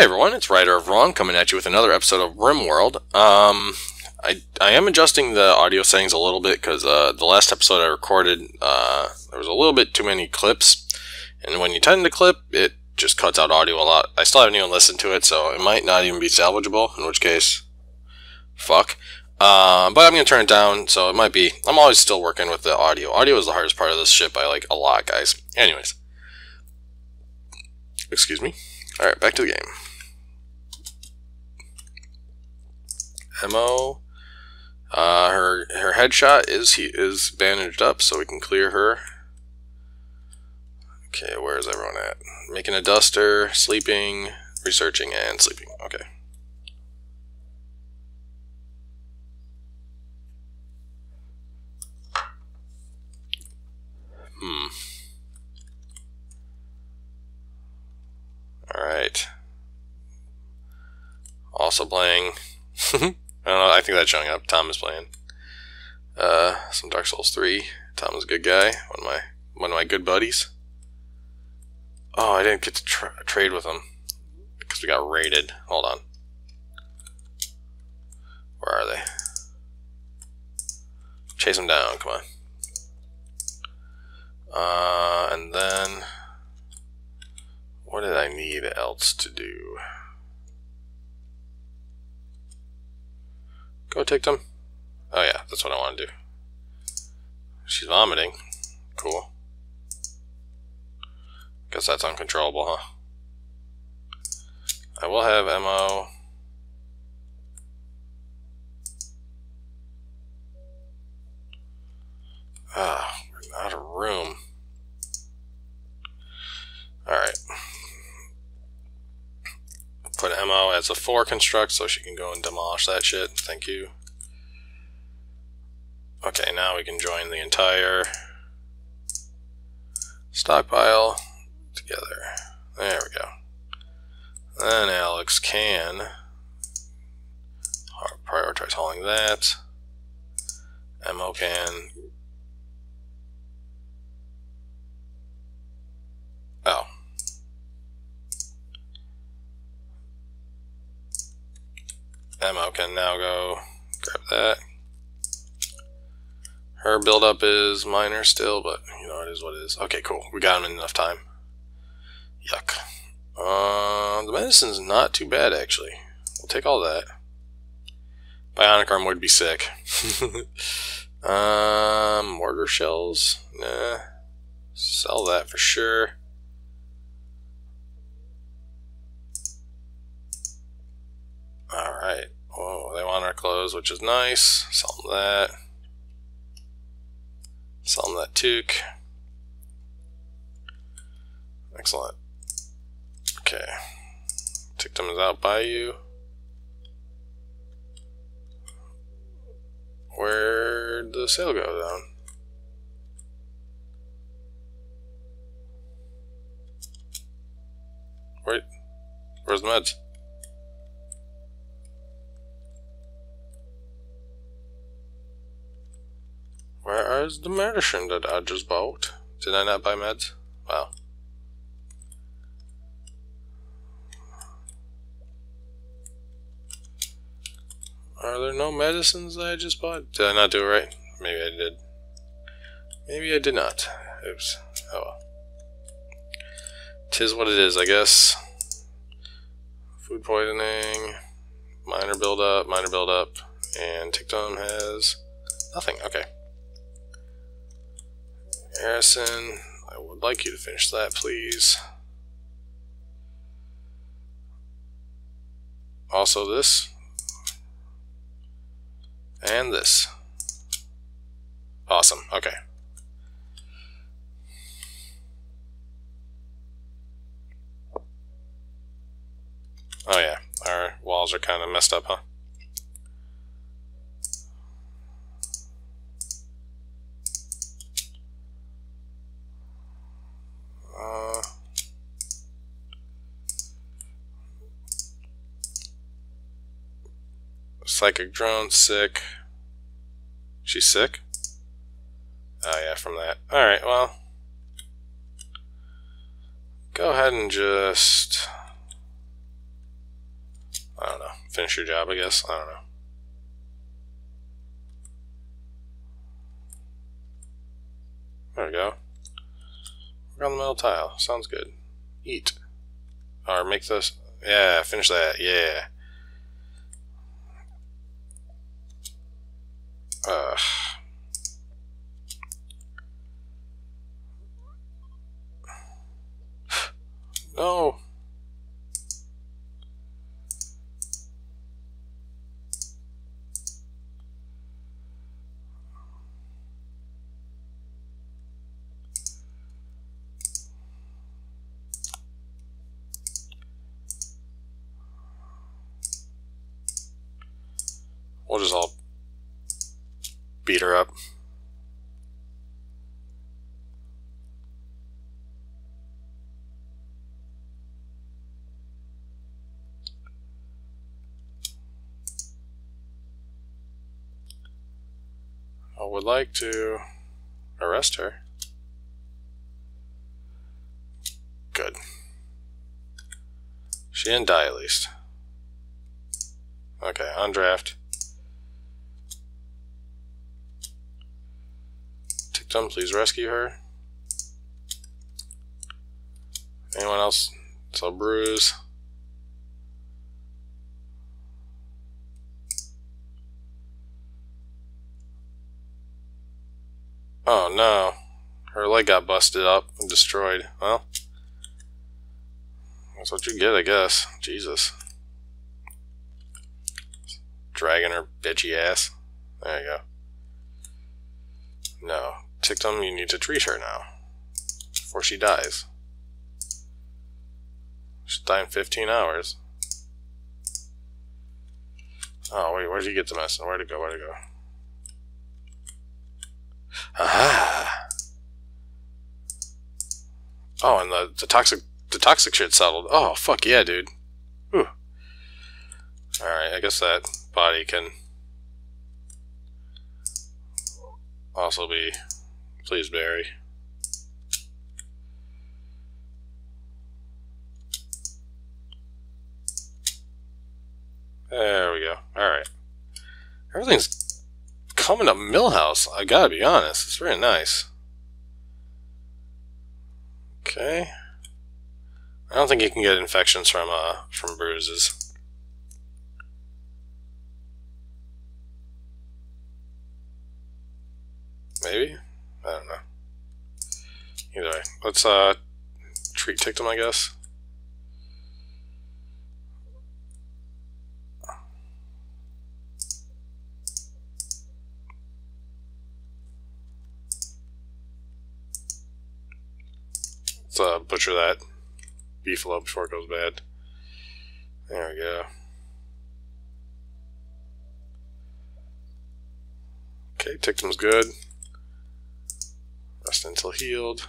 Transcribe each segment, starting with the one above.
Hey everyone, it's Writer of Wrong coming at you with another episode of RimWorld. I am adjusting the audio settings a little bit because the last episode I recorded, there was a little bit too many clips, and when you tend to clip, it just cuts out audio a lot. I still haven't even listened to it, so it might not even be salvageable, in which case, fuck. But I'm going to turn it down, so it might be. I'm always still working with the audio. Audio is the hardest part of this shit by like a lot, guys. Anyways. Excuse me. Alright, back to the game. Mo, her headshot is bandaged up, so we can clear her. Okay, where is everyone at? Making a duster, sleeping, researching, and sleeping. Okay. Alright. Also playing. I don't know, I think that's showing up. Tom is playing. Some Dark Souls 3. Tom is a good guy. One of my good buddies. Oh, I didn't get to trade with him because we got raided. Hold on. Where are they? Chase them down. Come on. And then what did I need else to do? Go take them. Oh yeah, that's what I want to do. She's vomiting. Cool. Guess that's uncontrollable, huh? I will have MO. Ah, we're out of room. Alright. Put MO as a 4 construct so she can go and demolish that shit. Thank you. Okay, now we can join the entire stockpile together. There we go. Then Alex can prioritize hauling that. MO can... Oh. Mo can now go grab that. Her buildup is minor still, but you know, it is what it is. Okay, cool. We got him in enough time. Yuck. The medicine's not too bad, actually. We'll take all that. Bionic arm would be sick. Mortar shells. Nah. Sell that for sure. Alright. Oh, they want our clothes, which is nice. Sell them that. Sell them that toque. Excellent. Okay. Tictum is out by you. Where'd the sale go down? Wait. Where's the meds? Where is the medicine that I just bought? Did I not buy meds? Wow. Are there no medicines that I just bought? Did I not do it right? Maybe I did. Maybe I did not. Oops. Oh well. 'Tis what it is, I guess. Food poisoning. Minor buildup, and Tictum has nothing. Okay. Harrison, I would like you to finish that, please. Also this. And this. Awesome, okay. Oh yeah, our walls are kind of messed up, huh? Psychic drone, sick. She's sick? Oh yeah, from that. Alright, well. Go ahead and just I don't know. Finish your job, I guess. I don't know. There we go. Work on the metal tile. Sounds good. Eat. Or make this. Yeah, finish that. Yeah. No. We'll just all beat her up. I would like to arrest her. Good. She didn't die at least. Okay, undraft. Tictum, please rescue her. Anyone else? So Bruise. Oh no. Her leg got busted up and destroyed. Well, that's what you get, I guess. Jesus. Dragging her bitchy ass. There you go. No. Tictum, you need to treat her now. Before she dies. She'll die in 15 hours. Oh, wait, where'd you get the medicine? Where'd it go? Where'd it go? Aha! Oh, and the toxic shit settled. Oh, fuck yeah, dude. Whew. Alright, I guess that body can also be please bury. There we go. Alright. Everything's coming to Millhouse, I gotta be honest. It's very nice. Okay. I don't think you can get infections from bruises. Maybe? I don't know. Either way. Let's treat Tictum, I guess. Let's butcher that beefalo before it goes bad. There we go. Okay, Tictum's good. Rest until healed.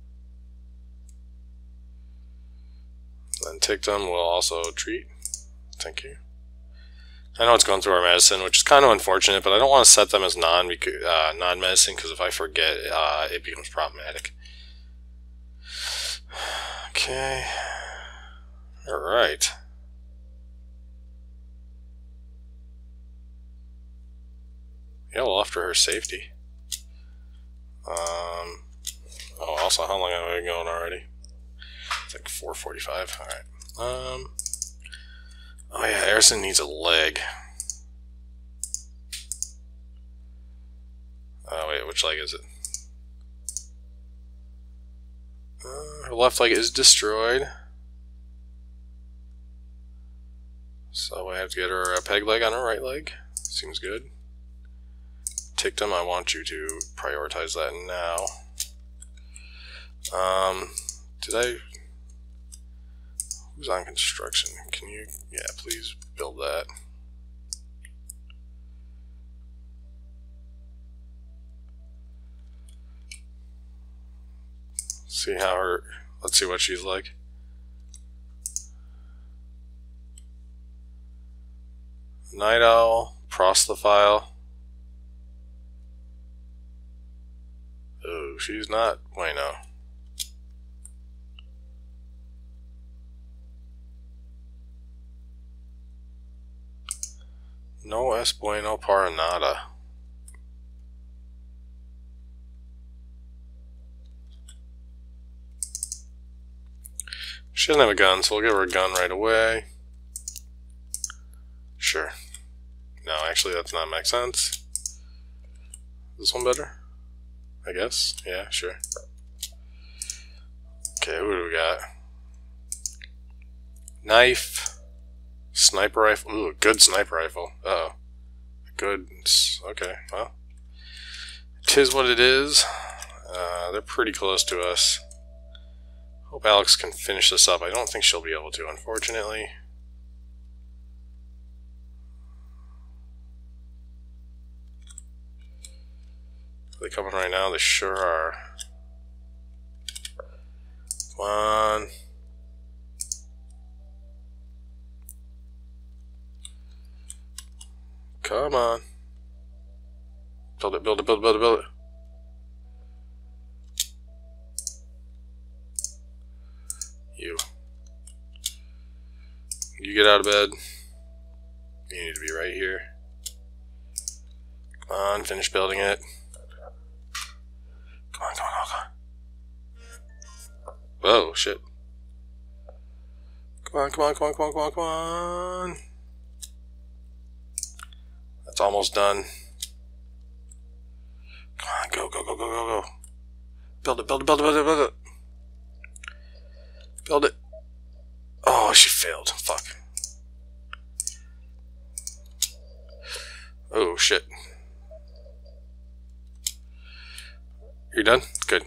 Then Tictum will also treat. Thank you. I know it's going through our medicine, which is kind of unfortunate, but I don't want to set them as non-medicine, because if I forget, it becomes problematic. Okay. Alright. Yeah, well, after her safety. Oh, also, how long have I been going already? It's like 4:45. Alright. Oh yeah, Harrison needs a leg. Oh wait, which leg is it? Her left leg is destroyed. So I have to get her a peg leg on her right leg. Seems good. Tictum, I want you to prioritize that now. Did I... Who's on construction? Can you... Yeah, please build that. See how her... Let's see what she's like. Night Owl, Proslophile. Oh, she's not bueno. No es bueno para nada. She doesn't have a gun, so we'll give her a gun right away. Sure. No, actually, that's not make sense. This one better? I guess. Yeah, sure. Okay, who do we got? Knife. Sniper rifle. Ooh, a good sniper rifle. Uh-oh. Good. Okay, well. 'Tis what it is. They're pretty close to us. Hope Alex can finish this up. I don't think she'll be able to, unfortunately. Are they coming right now? They sure are. Come on. Come on. Build it, build it, build it, build it, build it. You get out of bed. You need to be right here. Come on, finish building it. Come on, come on, come on. Whoa, shit. Come on, come on, come on, come on, come on, come on. That's almost done. Come on, go, go, go, go, go, go. Build it, build it, build it, build it, build it. Build it. Oh, she failed. Fuck. Oh, shit. You're done? Good.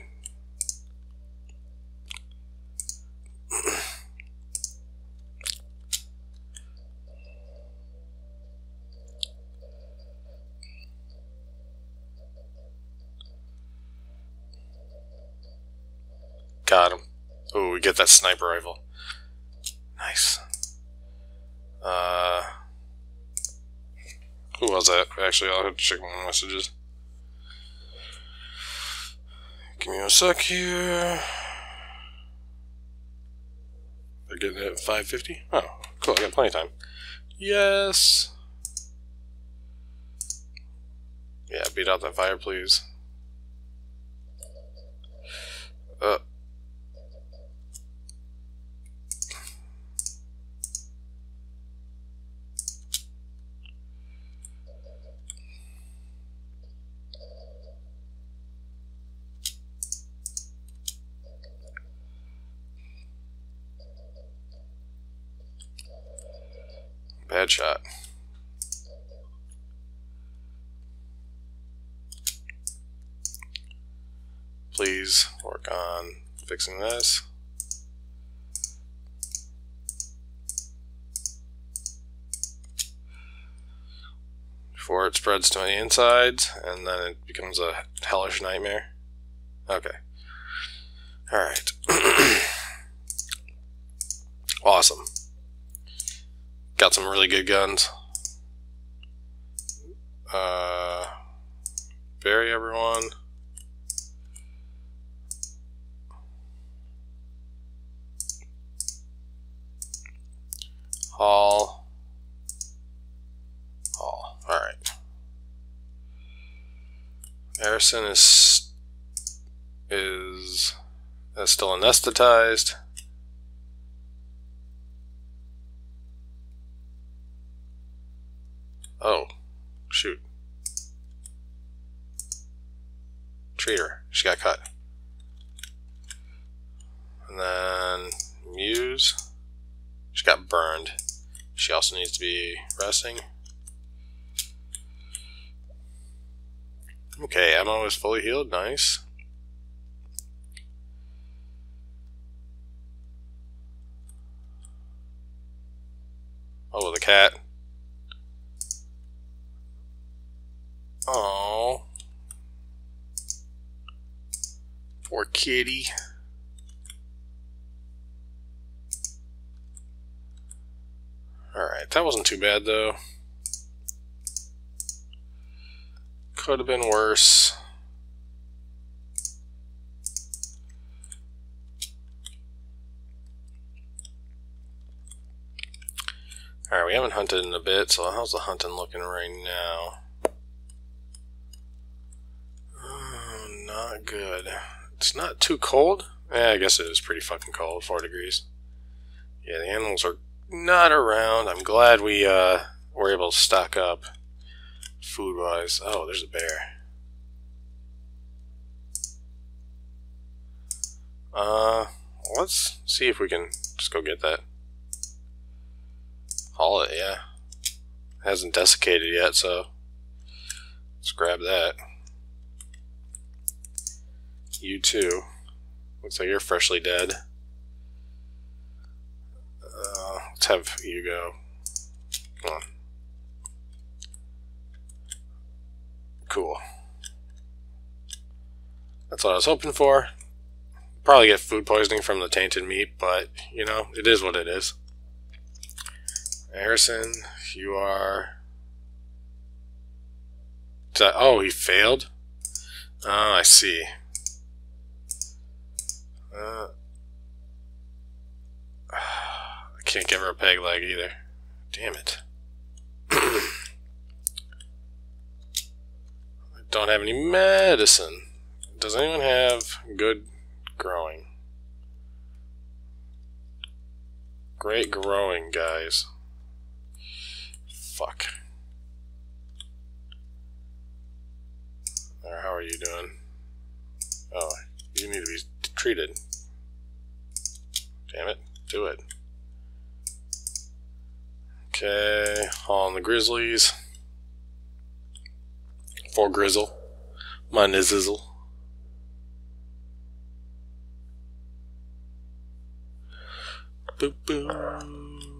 Got him. Oh, we get that sniper rifle. Nice. Who was that? Actually, I'll have to check my messages. Give me a sec here. They're getting it at 5:50? Oh, cool, I got plenty of time. Yes! Yeah, beat out that fire, please. Bad shot. Please work on fixing this. Before it spreads to the insides, and then it becomes a hellish nightmare. Okay. Alright. Awesome. Got some really good guns. Bury everyone. Haul. Haul. Alright. Harrison is still anesthetized. Oh, shoot. Treat her. She got cut. And then Muse. She got burned. She also needs to be resting. Okay, Ammo is fully healed. Nice. Oh, the cat. Oh, poor kitty. Alright, that wasn't too bad though. Could have been worse. Alright, we haven't hunted in a bit, so how's the hunting looking right now? Not good. It's not too cold. I guess it is pretty fucking cold, 4 degrees. Yeah, the animals are not around. I'm glad we were able to stock up food-wise. Oh, there's a bear. Let's see if we can just go get that. Haul it, yeah. It hasn't desiccated yet, so let's grab that. You too. Looks like you're freshly dead. Let's have you go. Come on. Cool. That's what I was hoping for. Probably get food poisoning from the tainted meat, but, you know, it is what it is. Harrison, you are... Oh, he failed? Oh, I see. I can't give her a peg leg either. Damn it. I don't have any medicine. Does anyone have good growing? Great growing, guys. Fuck. Or how are you doing? Oh, you need to be treated. Damn it. Do it. Okay, hauling the grizzlies. For Grizzle. My Nizizzle. Boop boop.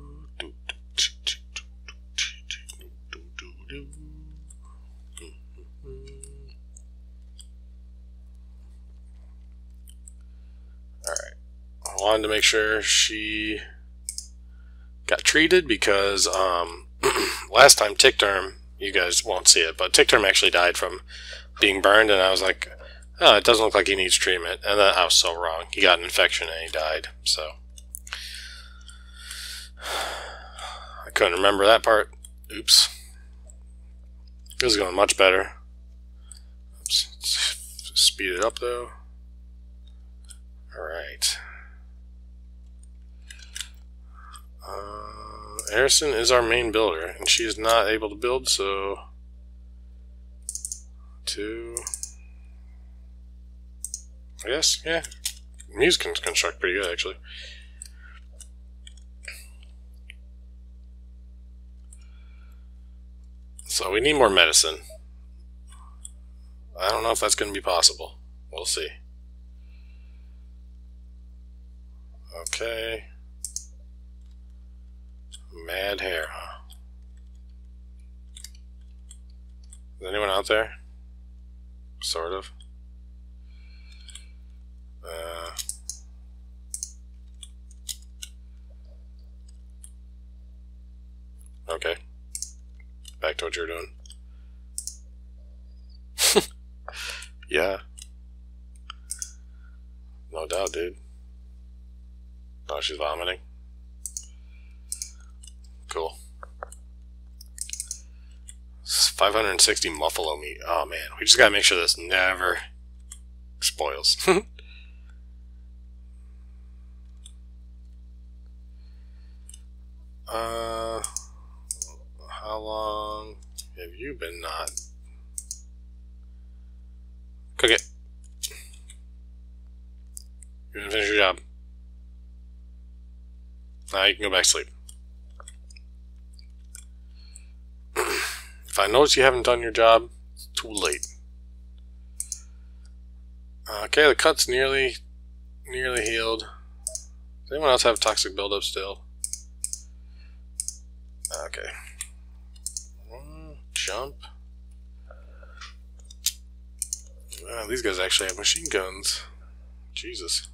Alright. I wanted to make sure she got treated because last time Tickterm, you guys won't see it, but Tickterm actually died from being burned, and I was like, oh, it doesn't look like he needs treatment. And then I was so wrong. He got an infection and he died. So I couldn't remember that part. Oops. This is going much better. Let's speed it up though. Alright. Harrison is our main builder, and she is not able to build, so 2. I guess, yeah. Muse can construct pretty good, actually. So we need more medicine. I don't know if that's going to be possible. We'll see. Okay. Mad hair, huh? Is anyone out there? Sort of. Okay. Back to what you're doing. Yeah. No doubt, dude. Oh, she's vomiting. Cool. 560 muffalo meat. Oh man, we just gotta make sure this never spoils. How long have you been not? Cook it. You're gonna finish your job. Now you can go back to sleep. If I notice you haven't done your job, it's too late. Okay, the cut's nearly healed. Does anyone else have toxic buildup still? Okay. Jump. Wow, these guys actually have machine guns. Jesus.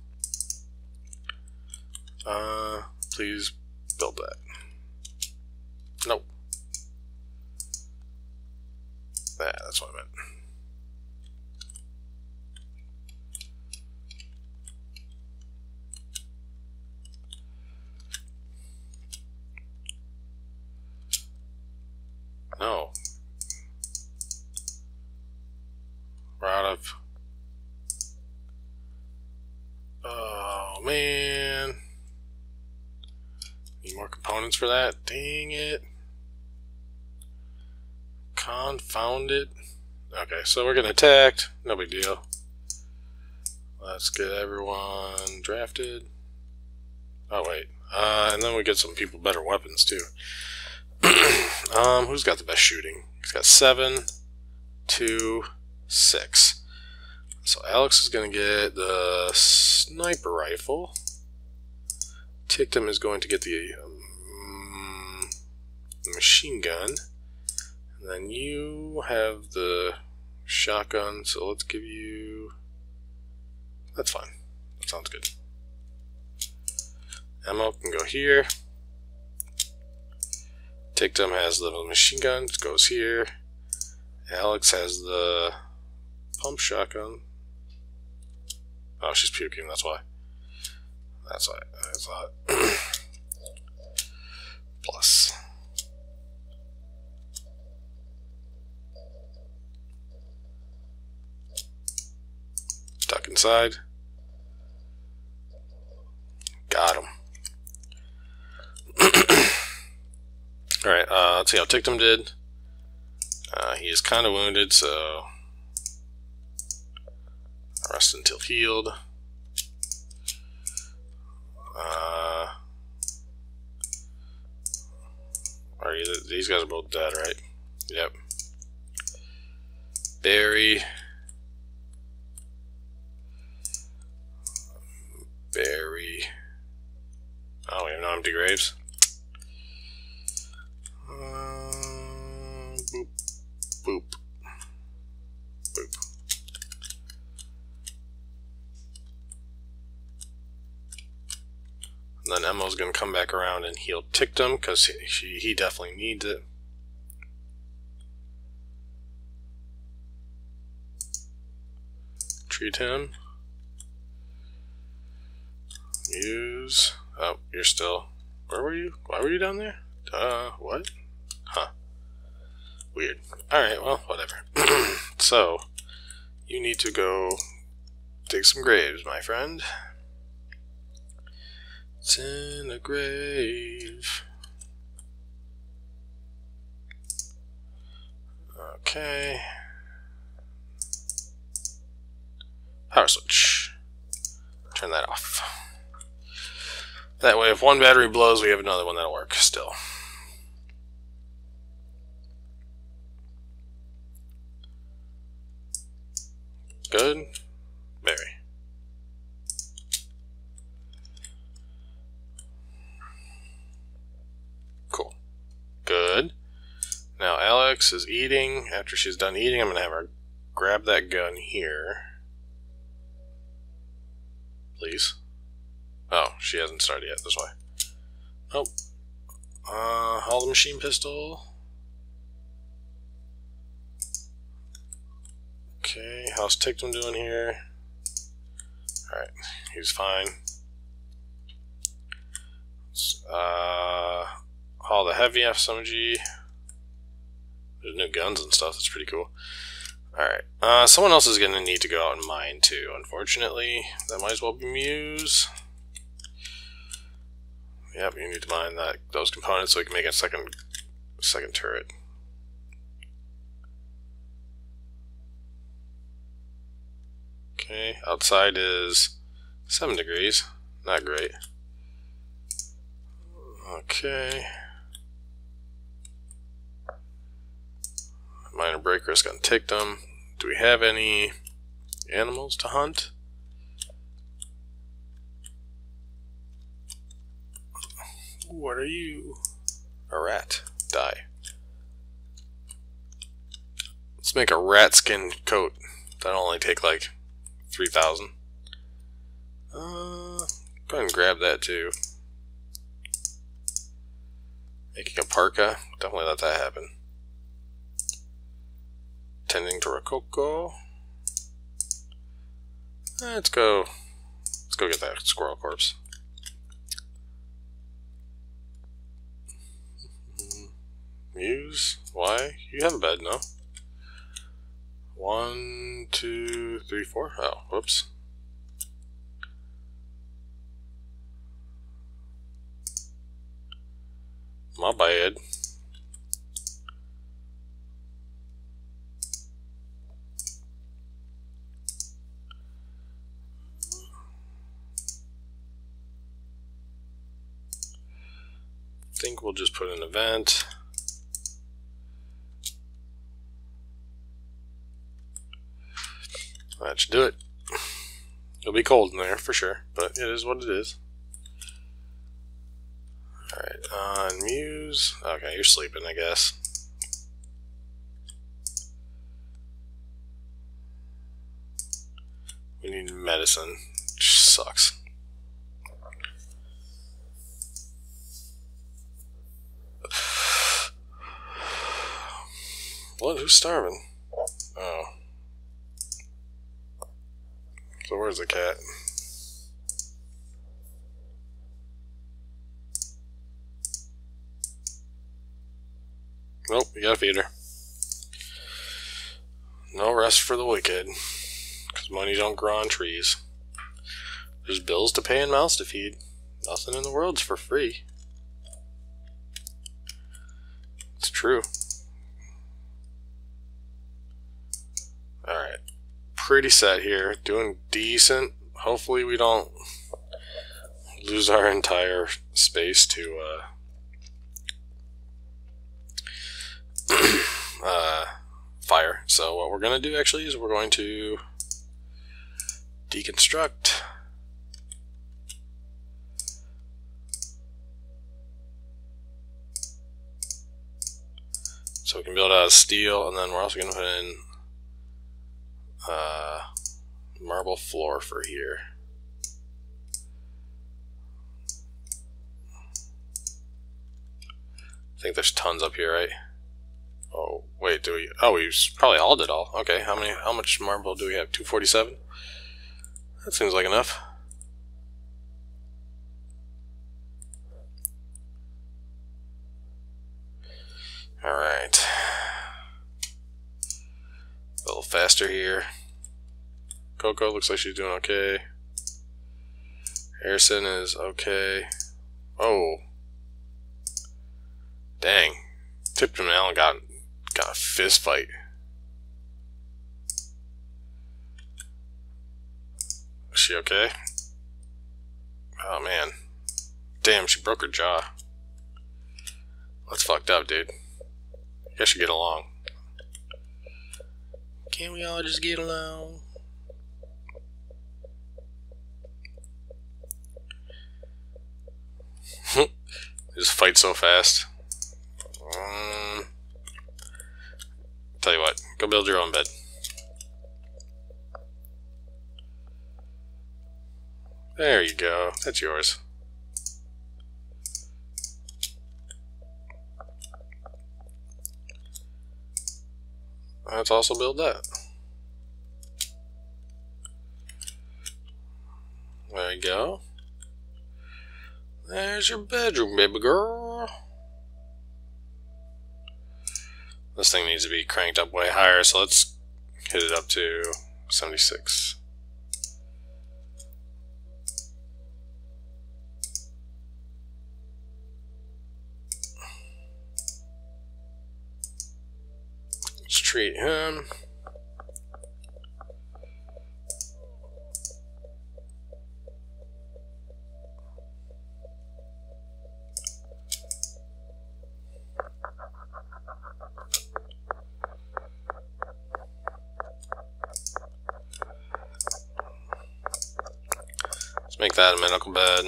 Please build that. Nope. That's what I meant. No. We're out of... Oh, man. Need more components for that? Dang it. Confound it. Okay, so we're getting attacked. No big deal. Let's get everyone drafted. Oh, wait. And then we get some people better weapons, too. Who's got the best shooting? He's got 7, 2, 6. So Alex is going to get the sniper rifle. Tictum is going to get the machine gun. And then you have the shotgun, so let's give you... That's fine. That sounds good. Ammo can go here. Tictum has the machine gun, it goes here. Alex has the pump shotgun. Oh, she's puking, that's why. That's why I thought. Plus. Duck inside. Got him. Alright, let's see how Tictum did. He is kind of wounded, so rest until healed. These guys are both dead, right? Yep. Barry. Oh, we have no empty graves. Boop. Boop. Boop. And then Emma's going to come back around and heal Tictum because he definitely needs it. Treat him. Use. Oh, you're still. Where were you? Why were you down there? What? Huh. Weird. Alright, well, whatever. So, you need to go dig some graves, my friend. It's in a grave. Okay. Power switch. Turn that off. That way, if one battery blows, we have another one that'll work still. Good. Barry. Cool. Good. Now Alex is eating. After she's done eating, I'm going to have her grab that gun here. Please. Oh, she hasn't started yet. This way. Oh. Hold the machine pistol. Okay, how's Tictum doing here? Alright, he's fine. Haul the heavy SMG. There's new guns and stuff, that's pretty cool. Alright, someone else is going to need to go out and mine too, unfortunately. That might as well be Muse. Yep, you need to mine those components so we can make a second turret. Okay, outside is 7 degrees. Not great. Okay. Minor break risk on Tictum. Do we have any animals to hunt? What are you? A rat. Die. Let's make a rat skin coat. That'll only take like 3,000. Go ahead and grab that too. Making a parka. Definitely let that happen. Tending to Rococo. Let's go get that squirrel corpse. Muse? Why? You have a bed, no? 1, 2, 3, 4. Oh, whoops. My bad. I think we'll just put an event. That should do it. It'll be cold in there for sure, but it is what it is. Alright, on Muse. Okay, you're sleeping, I guess. We need medicine, which sucks. What? Who's starving? Oh. So where's the cat? Nope, you gotta feed her. No rest for the wicked. Because money don't grow on trees. There's bills to pay and mouths to feed. Nothing in the world's for free. It's true. Alright. Pretty set here. Doing decent. Hopefully we don't lose our entire space to fire. So what we're going to do actually is we're going to deconstruct. So we can build out of steel, and then we're also going to put in marble floor for here. I think there's tons up here, right? Oh, wait, do we? Oh, we probably hauled it all. Okay, how much marble do we have? 247? That seems like enough. Alright. A little faster here. Coco looks like she's doing okay. Harrison is okay. Oh. Dang. Tipton and Allen got a fist fight. Is she okay? Oh man. Damn, she broke her jaw. That's fucked up, dude. You guys should get along. Can't we all just get along? They just fight so fast. Tell you what, go build your own bed. There you go. That's yours. Let's also build that. There you go. There's your bedroom, baby girl. This thing needs to be cranked up way higher, so let's hit it up to 76. Let's treat him. Make that a medical bed.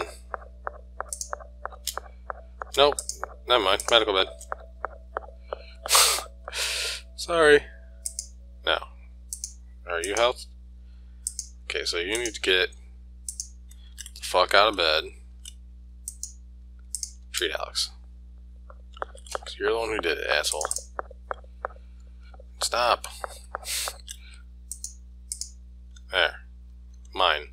Nope. Never mind. Medical bed. Sorry. Now. Are you health? Okay, so you need to get the fuck out of bed. Treat Alex. Because you're the one who did it, asshole. Stop. There. Mine.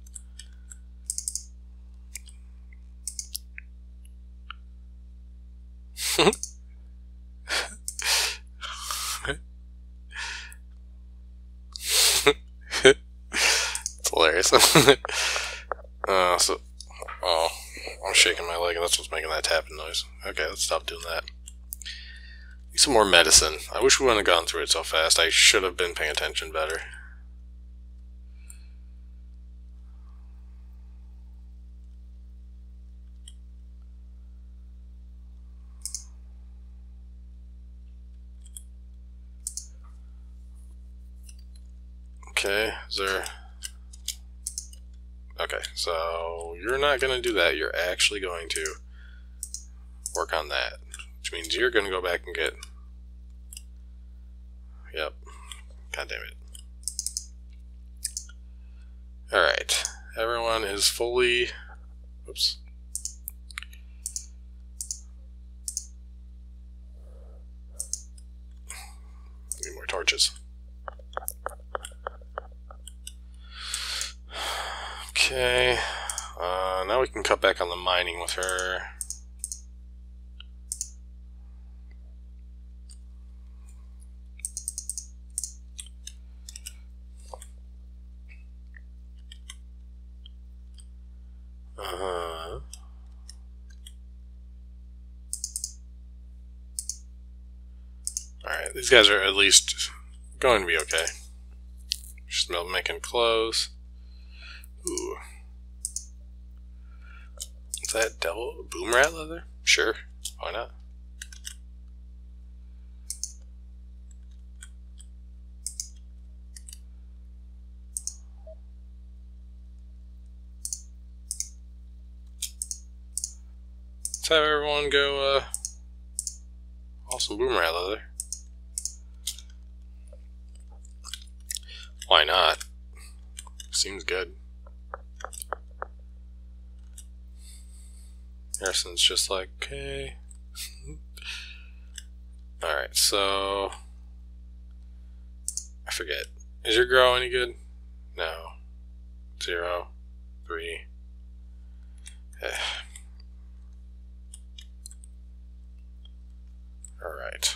hilarious. Oh, I'm shaking my leg and that's what's making that tapping noise. Okay, let's stop doing that. Need some more medicine. I wish we wouldn't have gone through it so fast. I should have been paying attention better. Okay, is there... Okay, so you're not going to do that. You're actually going to work on that. Which means you're going to go back and get... Yep. God damn it. Alright. Everyone is fully... Oops. Need more torches. Okay, now we can cut back on the mining with her. Alright, these guys are at least going to be okay. Just making clothes. Ooh. Is that devil boom rat leather? Sure. Why not? Let's have everyone go, awesome boom rat leather. Why not? Seems good. Harrison's just like, okay. Alright, so... I forget. Is your grow any good? No. 0. 3. Alright.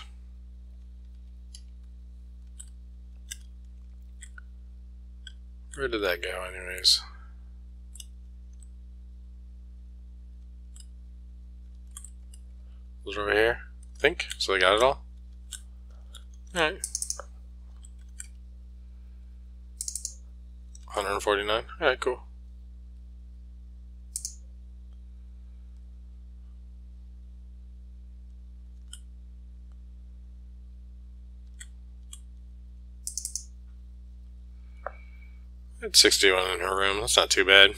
Where did that go anyways? Was it over here? I think. So they got it all? Alright. 149? Alright, cool. It's 61 in her room. That's not too bad.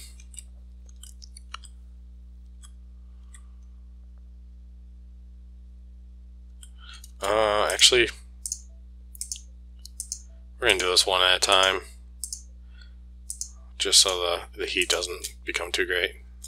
Actually, we're gonna do this one at a time, just so the heat doesn't become too great.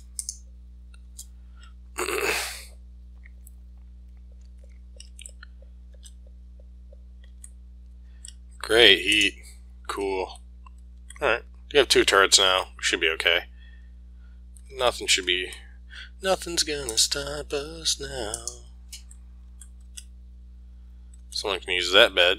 Great heat. Cool. Alright, you have 2 turrets now. We should be okay. Nothing's gonna stop us now. Someone can use that bed.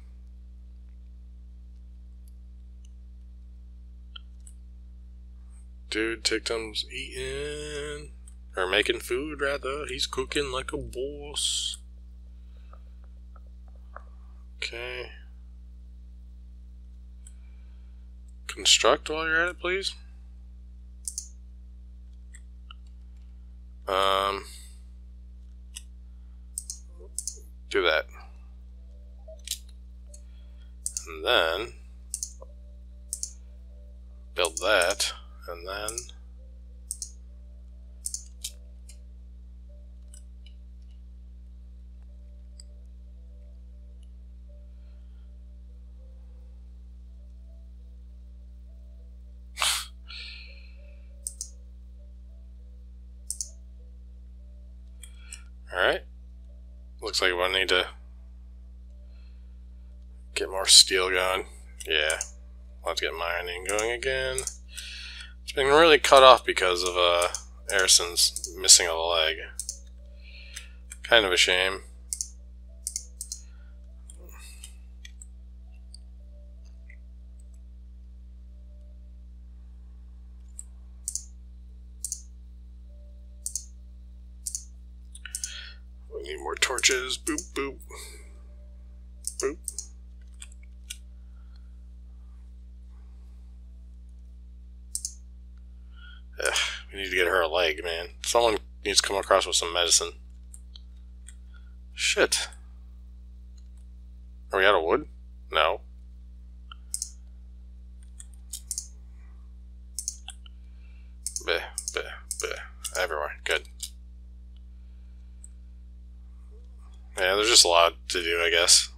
Dude, Tictum's eating, or making food rather. He's cooking like a boss. Okay. Construct while you're at it, please. Do that. And then build that, and then alright. Looks like we'll need to get more steel going. Yeah. Let's get mining going again. It's been really cut off because of Harrison's missing a leg. Kind of a shame. need more torches. Boop, boop. Boop. Ugh, we need to get her a leg, man. Someone needs to come across with some medicine. Shit. Are we out of wood? No. Bleh, bleh, bleh. Everywhere. Good. Yeah, there's just a lot to do, I guess.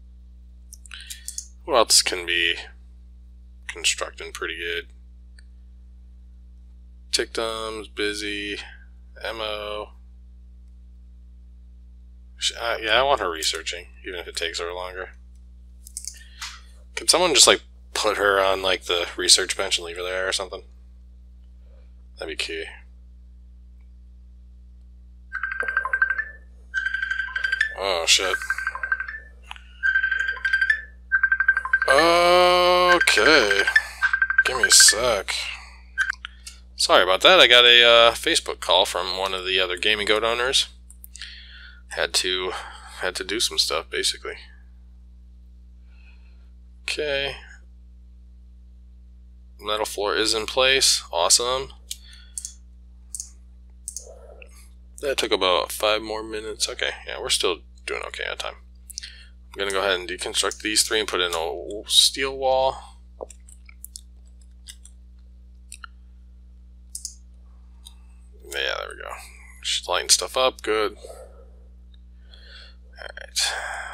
Who else can be constructing pretty good? Tictum's busy. Emo. Yeah, I want her researching, even if it takes her longer. Can someone just, like, put her on, like, the research bench and leave her there or something? That'd be key. Oh, shit. Okay. Give me a sec. Sorry about that. I got a Facebook call from one of the other Gaming Goat owners. Had to do some stuff, basically. Okay. Metal floor is in place. Awesome. That took about 5 more minutes. Okay, yeah, we're still doing okay on time. I'm gonna go ahead and deconstruct these 3 and put in a steel wall. Yeah, there we go. She's lighting stuff up. Good. Alright.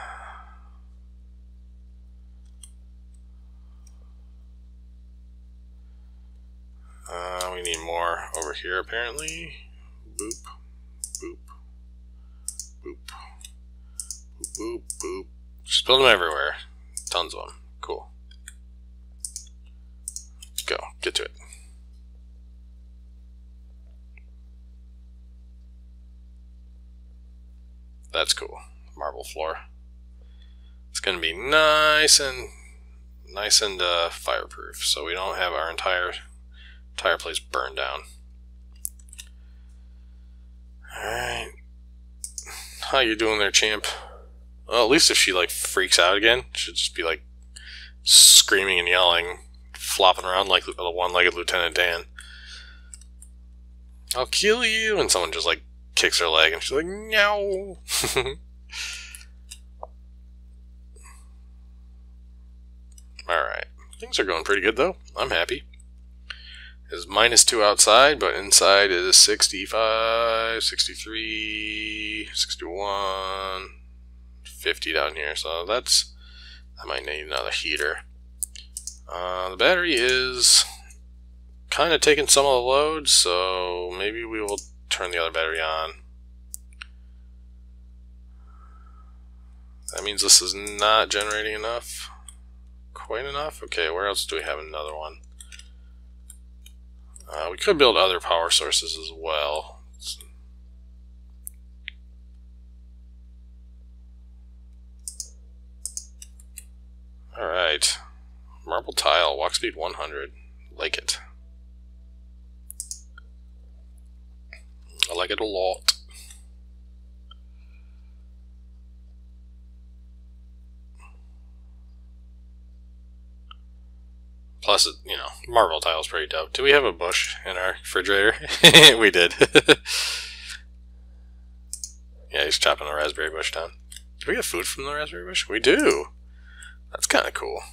We need more over here, apparently. Boop. Boop. Boop. Boop, boop, boop. Just build them everywhere. Tons of them. Cool. Go. Get to it. That's cool. Marble floor. It's going to be nice and fireproof, so we don't have our entire place burned down. Alright. How you doing there, champ? Well, at least if she, like, freaks out again, she'll just be, like, screaming and yelling, flopping around like the one-legged Lieutenant Dan. I'll kill you! And someone just, like, kicks her leg, and she's like, no! Alright. Things are going pretty good, though. I'm happy. It's -2 outside, but inside is 65, 63, 61, 50 down here. So I might need another heater. The battery is kind of taking some of the load, so maybe we will turn the other battery on. That means this is not generating enough. Quite enough? Okay, where else do we have another one? We could build other power sources as well. Alright. Marble tile, walk speed 100. Like it. I like it a lot. Plus, you know, marble tile is pretty dope. Do we have a bush in our refrigerator? We did. Yeah, he's chopping a raspberry bush down. Do we get food from the raspberry bush? We do. That's kind of cool.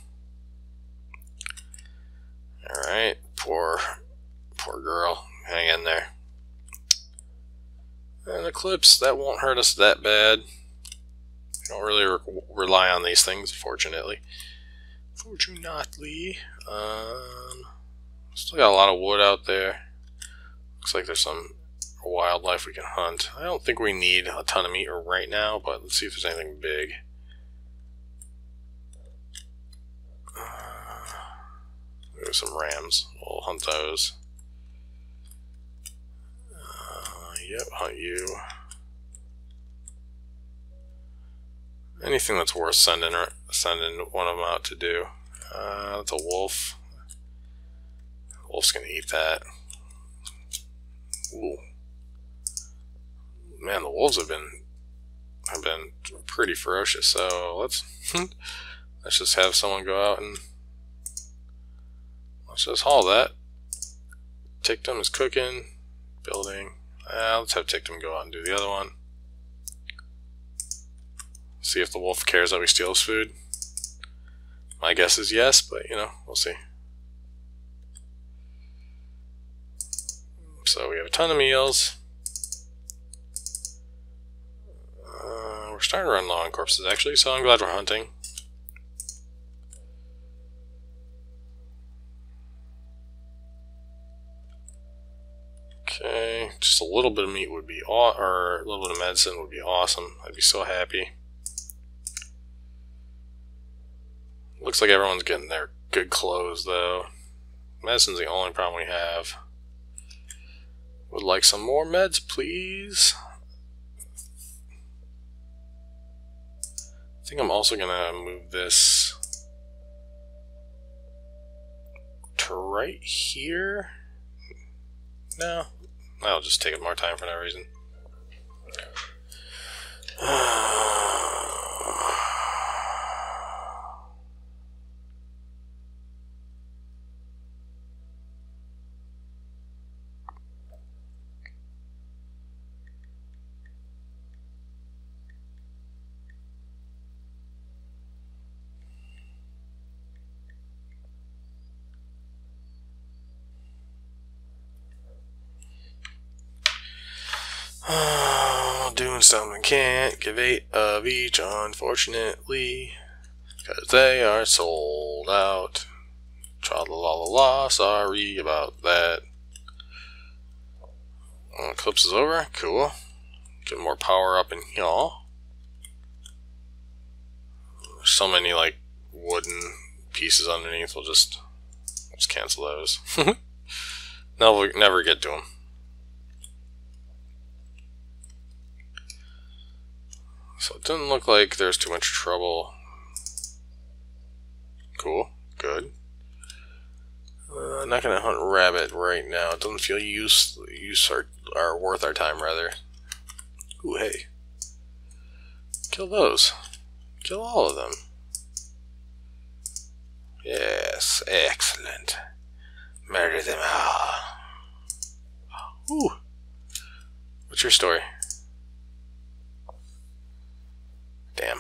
Alright, poor girl. Hang in there. An eclipse, that won't hurt us that bad. We don't really rely on these things, fortunately. Still got a lot of wood out there. Looks like there's some wildlife we can hunt. I don't think we need a ton of meat right now, but let's see if there's anything big. There's some rams. We'll hunt those. Yep, hunt you. Anything that's worth sending one of them out to do. That's a wolf. Wolf's gonna eat that. Ooh. Man, the wolves have been have been pretty ferocious. So let's let's just have someone go out and let's just haul that. Tictum is cooking, building. Let's have Tictum go out and do the other one. See if the wolf cares that we steal his food. My guess is yes, but you know, we'll see. So we have a ton of meals. We're starting to run low on corpses actually, so I'm glad we're hunting. Okay, just a little bit of meat would be or a little bit of medicine would be awesome. I'd be so happy. Looks like everyone's getting their good clothes though. Medicine's the only problem we have. Would like some more meds, please. I think I'm also gonna move this to right here. No, I'll just take more time for no reason. Doing something, can't give 8 of each, unfortunately, because they are sold out. Tra-la-la-la-la, sorry about that. Eclipse is over, cool. Get more power up in y'all. There's so many like wooden pieces underneath, we'll just cancel those. No, we'll never get to them. So it doesn't look like there's too much trouble. Cool, good. I'm not gonna hunt rabbit right now. It doesn't feel or worth our time, rather. Ooh, hey. Kill those. Kill all of them. Yes, excellent. Murder them all. Ooh. What's your story? Damn.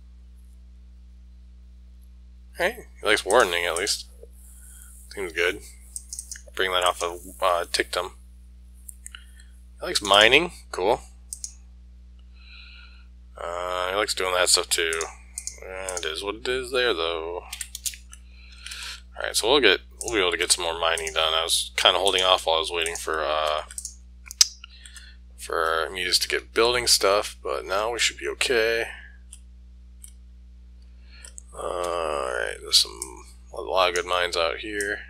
Hey, he likes warning at least. Seems good. Bring that off of Tictum. He likes mining. Cool. He likes doing that stuff too. It is what it is there though. Alright, so we'll be able to get some more mining done. I was kind of holding off while I was waiting for Muse to get building stuff, but now we should be okay. Alright, there's a lot of good mines out here.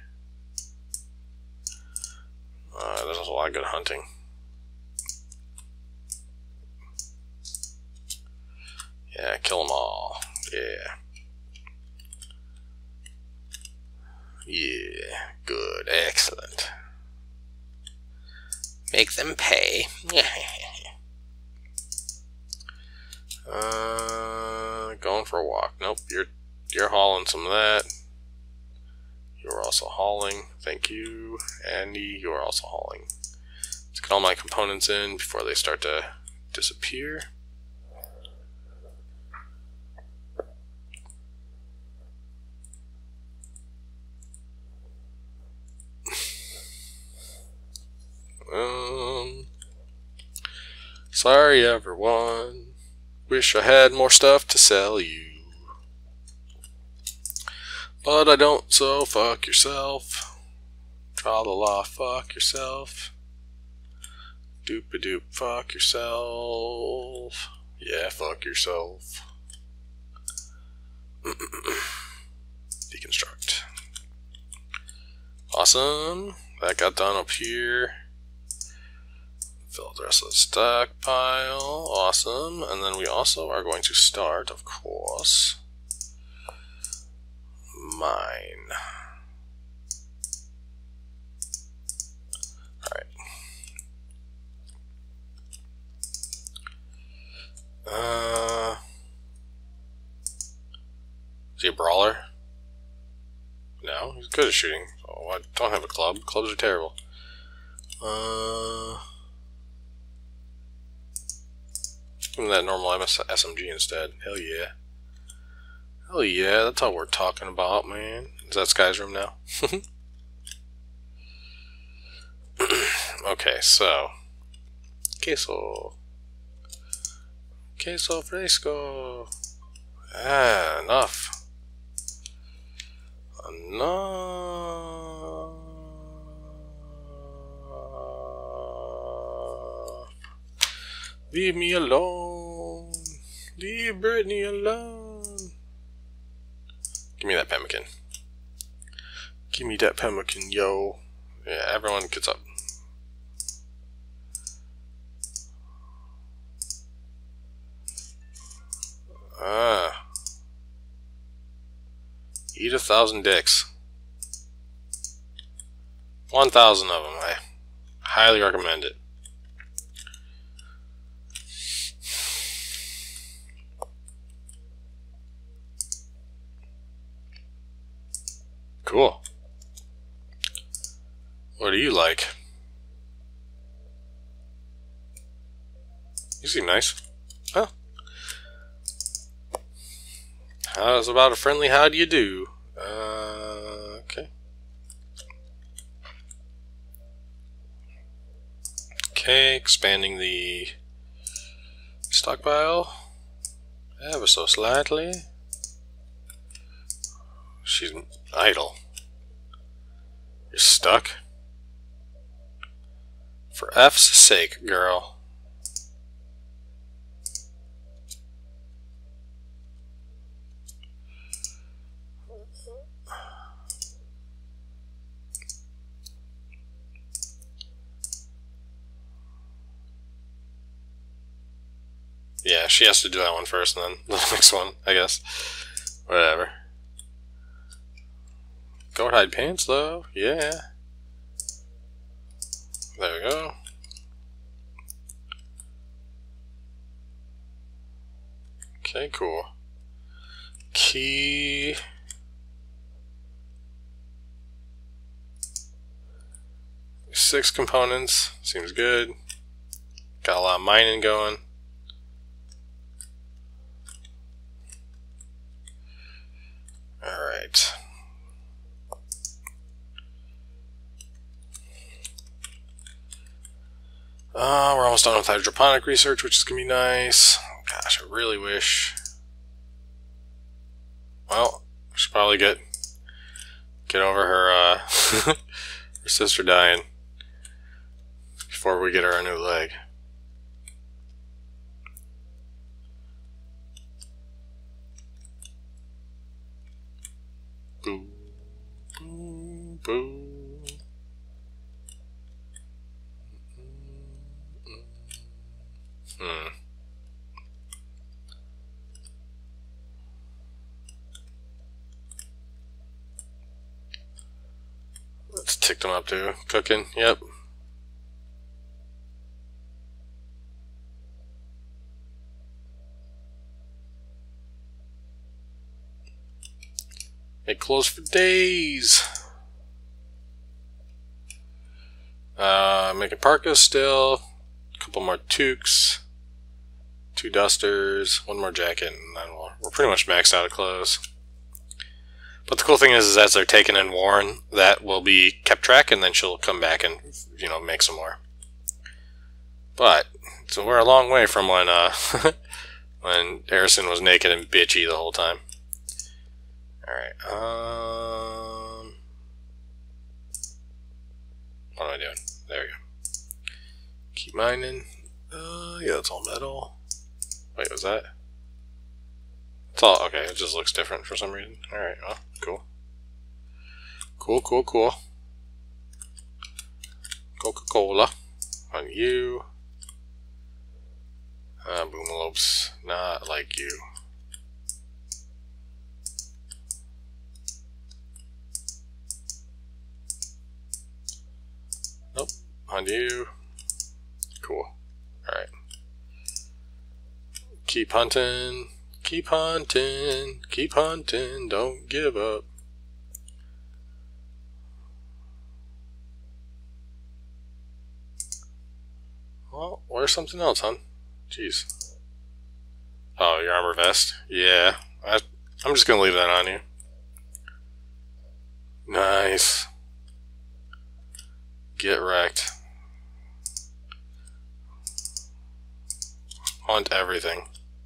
There's also a lot of good hunting. Yeah, kill them all. Yeah. Yeah, good, excellent. Make them pay. Going for a walk. Nope, you're hauling some of that. You're also hauling. Thank you. Andy, you're also hauling. Let's get all my components in before they start to disappear. Sorry everyone. Wish I had more stuff to sell you. But I don't, so fuck yourself. Tra-la-la, fuck yourself. Doop-a-doop, fuck yourself. Yeah, fuck yourself. Deconstruct. Awesome. That got done up here. Fill the rest of the stockpile. Awesome. And then we also are going to start, of course, mine. Alright. Is he a brawler? No, he's good at shooting. Oh, I don't have a club. Clubs are terrible. Give him that normal SMG instead. Hell yeah. Hell yeah, that's all we're talking about, man. Is that Sky's room now? Okay, so. Queso fresco. Ah, enough. Leave me alone. Leave Brittany alone. Give me that pemmican. Give me that pemmican, yo. Yeah, everyone gets up. Eat 1,000 dicks. 1,000 of them. I highly recommend it. Cool. What do you like? You seem nice. Huh? How's about a friendly how do you do? Okay. Okay, expanding the stockpile ever so slightly. She's idle. You're stuck? For F's sake, girl. Yeah, she has to do that one first and then the next one, I guess. Whatever. Goat hide pants, though. Yeah. There we go. Okay, cool. Key. Six components. Seems good. Got a lot of mining going. Alright. We're almost done with hydroponic research, which is going to be nice. Gosh, I really wish. Well, I should probably get over her, her sister dying before we get her a new leg. Boo, boo, boo. Let's tick them up to cooking. Yep. Make clothes for days. Making parkas still. A couple more toques. 2 dusters. 1 more jacket. And then we're pretty much maxed out of clothes. But the cool thing is as they're taken and worn, that will be kept track, and then she'll come back and, you know, make some more. But, so we're a long way from when, when Harrison was naked and bitchy the whole time. Alright, what am I doing? There we go. Keep mining. Yeah, that's all metal. Wait, was that? It's all, okay, it just looks different for some reason. Alright, well, cool. Cool. Coca-Cola. On you. Boomalopes. Not like you. Nope. On you. Cool. Alright. Keep hunting, keep hunting, keep hunting, don't give up. Well, where's something else, hon? Jeez. Oh, your armor vest? Yeah. I'm just gonna leave that on you. Nice. Get wrecked. Hunt everything.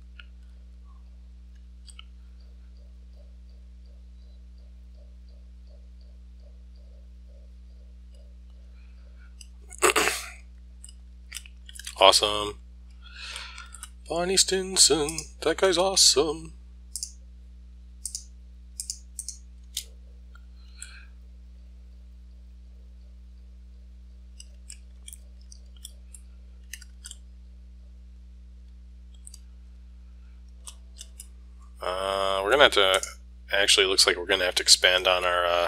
Awesome. Bonnie Stinson, that guy's awesome. We're gonna have to. Actually, looks like we're gonna have to expand on our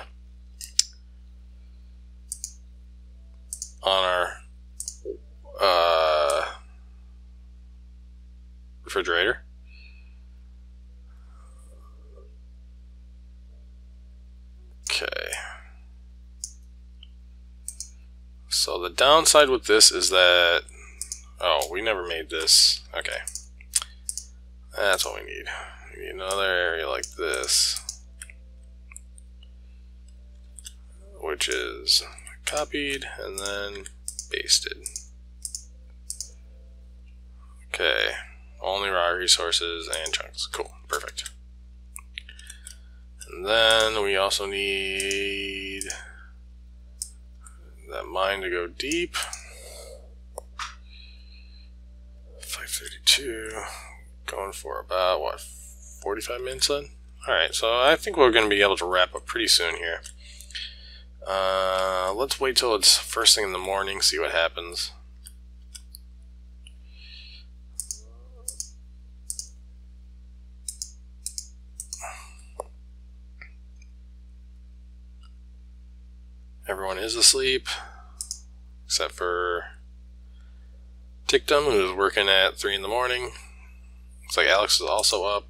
refrigerator. Okay. So the downside with this is that, oh, we never made this. Okay. That's what we need. We need another area like this, which is copied and then pasted. Okay. Only raw resources and chunks. Cool. Perfect. And then we also need that mine to go deep. 532. Going for about, what, 45 minutes then? Alright, so I think we're going to be able to wrap up pretty soon here. Let's wait till it's first thing in the morning, see what happens. Everyone is asleep, except for Tictum, who's working at 3 in the morning. Looks like Alex is also up.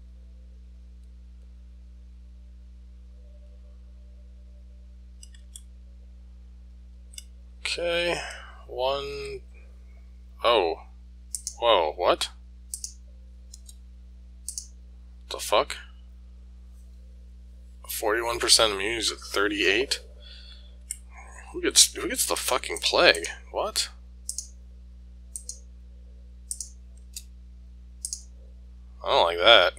Okay, one. Oh. Whoa, what? The fuck? 41% immunity at 38? Who gets the fucking plague? What? I don't like that.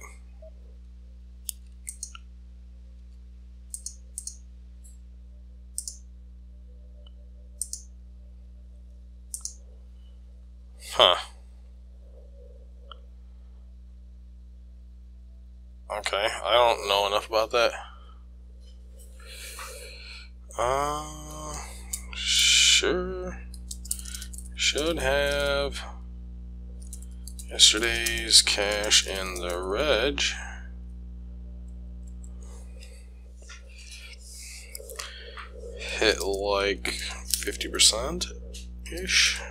Huh. Okay, I don't know enough about that. Sure. Should have yesterday's cash in the reg. Hit like 50%-ish.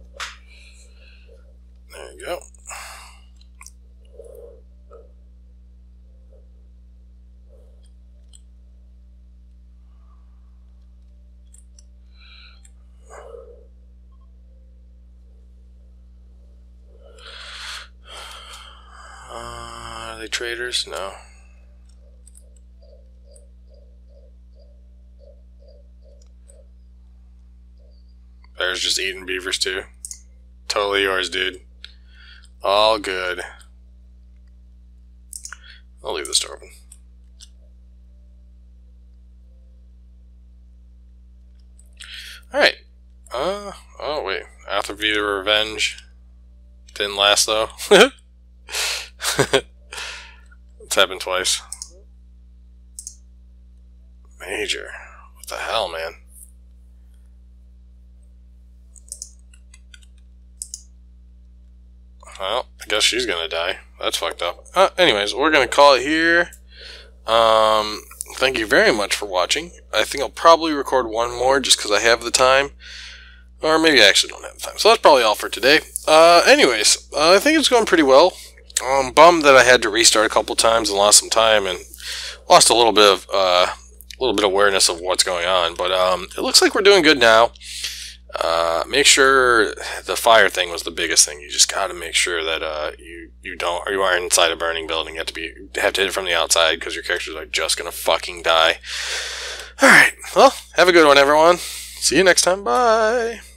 There you go. Are they traders? No. There's just eating beavers too. Totally yours, dude. All good. I'll leave this door open. Alright. Oh wait. After Vita Revenge. Didn't last though. It's happened twice. Major. What the hell, man? Well, I guess she's gonna die. That's fucked up. Anyways, we're gonna call it here. Thank you very much for watching. I think I'll probably record one more just because I have the time. Or maybe I actually don't have the time. So that's probably all for today. Anyways, I think it's going pretty well. I'm bummed that I had to restart a couple times and lost some time and lost a little bit of awareness of what's going on. But it looks like we're doing good now. Make sure the fire thing was the biggest thing. You just gotta make sure that you are inside a burning building. You have to hit it from the outside because your characters are just gonna fucking die. All right. Well, have a good one, everyone. See you next time. Bye.